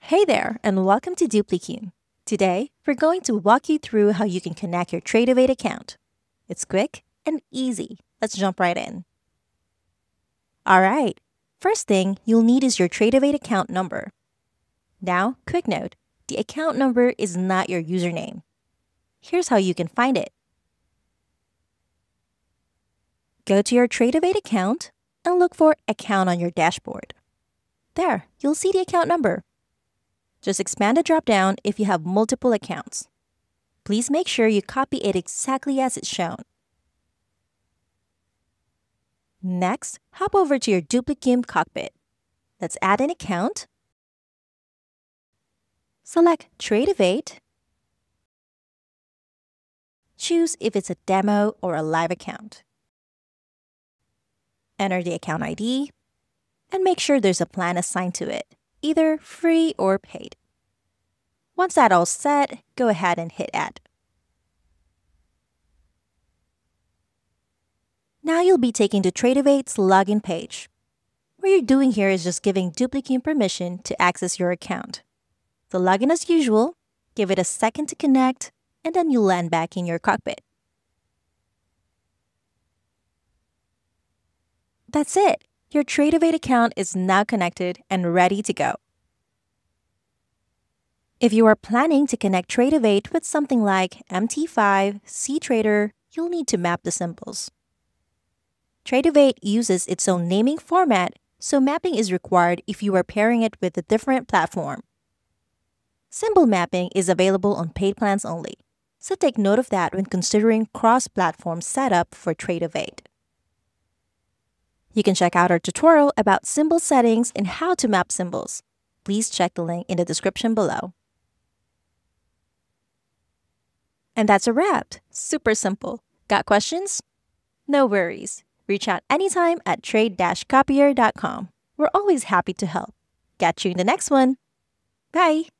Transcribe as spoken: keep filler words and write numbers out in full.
Hey there, and welcome to Duplikium. Today, we're going to walk you through how you can connect your Tradovate account. It's quick and easy. Let's jump right in. Alright, first thing you'll need is your Tradovate account number. Now, quick note, the account number is not your username. Here's how you can find it. Go to your Tradovate account and look for Account on your dashboard. There, you'll see the account number. Just expand the drop-down if you have multiple accounts. Please make sure you copy it exactly as it's shown. Next, hop over to your Duplikium cockpit. Let's add an account. Select Tradovate. Choose if it's a demo or a live account. Enter the account I D, and make sure there's a plan assigned to it, either free or paid. Once that's all set, go ahead and hit Add. Now you'll be taken to Tradovate's login page. What you're doing here is just giving Duplikium permission to access your account. So log in as usual, give it a second to connect, and then you'll land back in your cockpit. That's it! Your Tradovate account is now connected and ready to go. If you are planning to connect Tradovate with something like M T five, cTrader, you'll need to map the symbols. Tradovate uses its own naming format, so mapping is required if you are pairing it with a different platform. Symbol mapping is available on paid plans only, so take note of that when considering cross-platform setup for Tradovate. You can check out our tutorial about symbol settings and how to map symbols. Please check the link in the description below. And that's a wrap. Super simple. Got questions? No worries. Reach out anytime at trade dash copier dot com. We're always happy to help. Catch you in the next one. Bye!